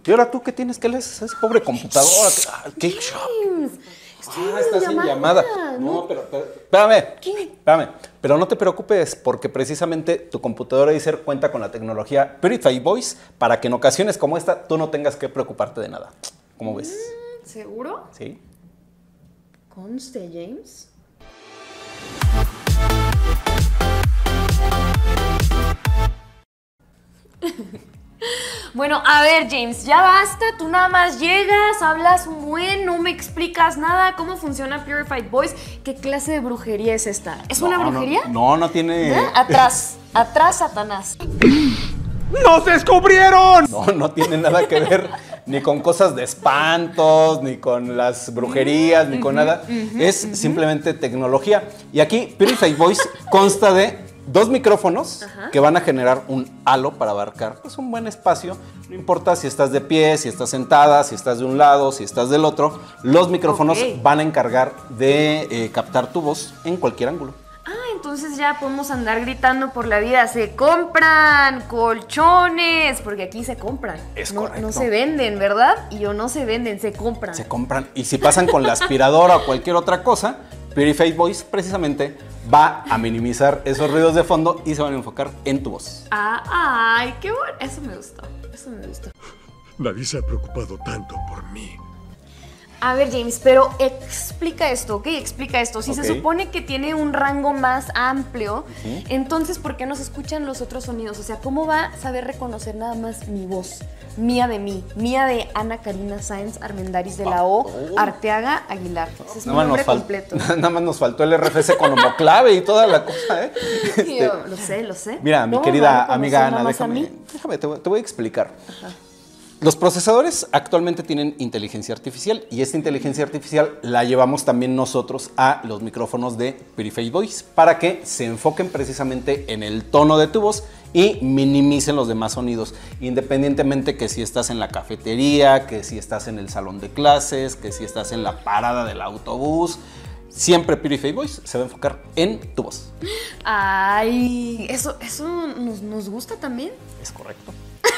¿Y ahora tú qué tienes? ¿Qué lees? Esa pobre computadora. ¿Qué? James, Estás en llamada. No, pero espérame. ¿Qué? Espérame. Pero no te preocupes porque precisamente tu computadora Acer cuenta con la tecnología Purify Voice para que en ocasiones como esta tú no tengas que preocuparte de nada. ¿Cómo ves? ¿Seguro? Sí. Conste, James. Bueno, a ver, James, ya basta, tú nada más llegas, hablas un buen, no me explicas nada, cómo funciona Purified Voice, ¿qué clase de brujería es esta? ¿Es una brujería? No tiene... ¿Eh? Atrás, Satanás. ¡Nos descubrieron! No tiene nada que ver ni con cosas de espantos, ni con las brujerías, ni con nada. Es simplemente tecnología. Y aquí Purify Voice consta de 2 micrófonos que van a generar un halo para abarcar pues, un buen espacio. No importa si estás de pie, si estás sentada, si estás de un lado, si estás del otro. Los micrófonos van a encargar de captar tu voz en cualquier ángulo. Entonces ya podemos andar gritando por la vida. Se compran colchones, porque aquí se compran. Es correcto. No se venden, ¿verdad? Y no se venden, se compran. Se compran. Y si pasan con la aspiradora o cualquier otra cosa, Purify Voice precisamente va a minimizar esos ruidos de fondo y se van a enfocar en tu voz. Ay, qué bueno. Eso me gustó. Nadie se ha preocupado tanto por mí. A ver, James, pero explica esto, ¿ok? Explica esto. Si se supone que tiene un rango más amplio, entonces, ¿por qué no se escuchan los otros sonidos? O sea, ¿cómo va a saber reconocer nada más mi voz? Mía de mí, mía de Ana Karina Sáenz Armendáriz de la O, Arteaga Aguilar. Ese es mi nombre completo. Nada más nos faltó el RFC con homoclave y toda la cosa, ¿eh? Yo, lo sé. Mira, mi querida amiga Ana, déjame, te voy a explicar. Los procesadores actualmente tienen inteligencia artificial y esta inteligencia artificial la llevamos también nosotros a los micrófonos de Purify Voice para que se enfoquen precisamente en el tono de tu voz y minimicen los demás sonidos, independientemente que si estás en la cafetería, que si estás en el salón de clases, que si estás en la parada del autobús. Siempre Purify Voice se va a enfocar en tu voz. Ay, eso nos gusta también. Es correcto.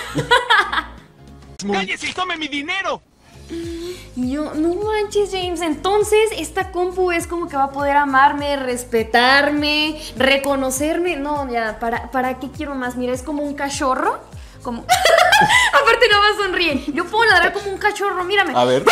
¡Cállese y tome mi dinero! Yo, no manches, James, entonces esta compu es como que va a poder amarme, respetarme, reconocerme. No, ya, ¿para qué quiero más? Mira, es como un cachorro. Como... Aparte nada más sonríe. Yo puedo ladrar como un cachorro, mírame. A ver.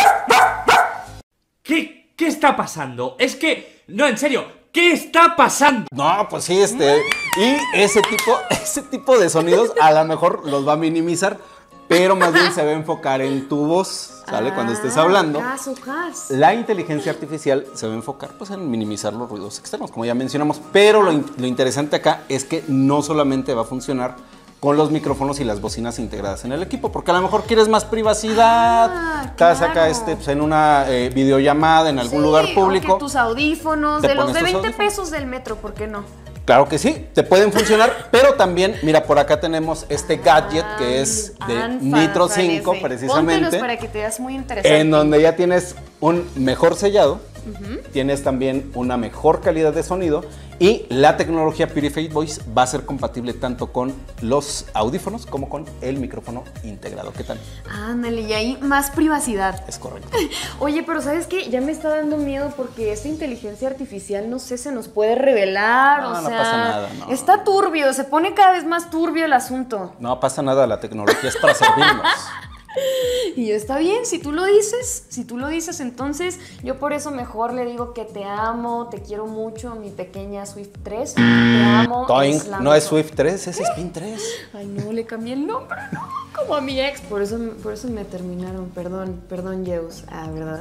¿Qué está pasando? Es que, no, en serio, ¿qué está pasando? No, pues sí, y ese tipo de sonidos a lo mejor los va a minimizar, pero más bien se va a enfocar en tu voz, ¿sale? Cuando estés hablando. La inteligencia artificial se va a enfocar pues, en minimizar los ruidos externos, como ya mencionamos. Pero lo interesante acá es que no solamente va a funcionar con los micrófonos y las bocinas integradas en el equipo, porque a lo mejor quieres más privacidad, estás acá pues, en una videollamada en algún lugar público. O que tus audífonos, de los de 20 pesos del metro, ¿por qué no? Claro que sí, te pueden funcionar, pero también, mira, por acá tenemos este gadget que es de Nitro 5, precisamente. Póntelos para que te veas muy interesante. En donde ya tienes un mejor sellado, tienes también una mejor calidad de sonido y la tecnología Purify Voice va a ser compatible tanto con los audífonos como con el micrófono integrado. ¿Qué tal? Ándale, y ahí más privacidad. Es correcto. Oye, pero ¿sabes qué? Ya me está dando miedo porque esta inteligencia artificial, no sé, se nos puede revelar, no, o sea... No pasa nada, no. Está turbio, se pone cada vez más turbio el asunto. No pasa nada, la tecnología es para servirnos. Y está bien, si tú lo dices, entonces yo por eso mejor le digo que te amo, te quiero mucho, mi pequeña Swift 3, te amo. Toing, no es Swift 3, es Spin 3. Ay, no, le cambié el nombre, no, como a mi ex, por eso me terminaron, perdón, Zeus, ¿verdad?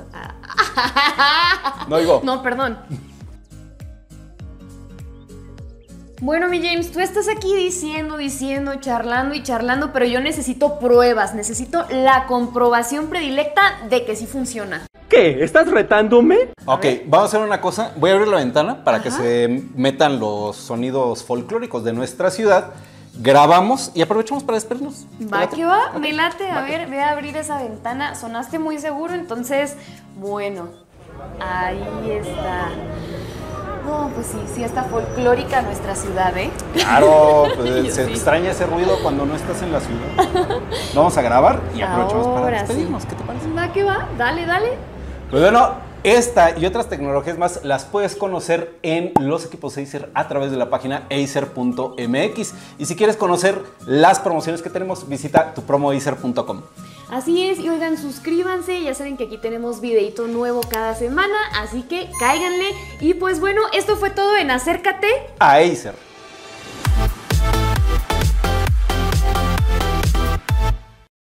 No oigo. No, perdón. Bueno, mi James, tú estás aquí diciendo, charlando, pero yo necesito pruebas, necesito la comprobación predilecta de que sí funciona. ¿Qué? ¿Estás retándome? Ok, vamos a hacer una cosa, voy a abrir la ventana para que se metan los sonidos folclóricos de nuestra ciudad, grabamos y aprovechamos para despedirnos. Va que va, me late, a ver, voy a abrir esa ventana, sonaste muy seguro, entonces, bueno, ahí está. No, pues sí está folclórica nuestra ciudad, ¿eh? Claro, pues se extraña ese ruido cuando no estás en la ciudad. Vamos a grabar y aprovechamos para despedirnos. ¿Qué te parece? Va que va, dale. Pues bueno, esta y otras tecnologías más las puedes conocer en los equipos Acer a través de la página acer.mx. Y si quieres conocer las promociones que tenemos, visita tupromoacer.com. Así es, y oigan, suscríbanse, ya saben que aquí tenemos videito nuevo cada semana, así que cáiganle. Y pues bueno, esto fue todo en Acércate A Acer.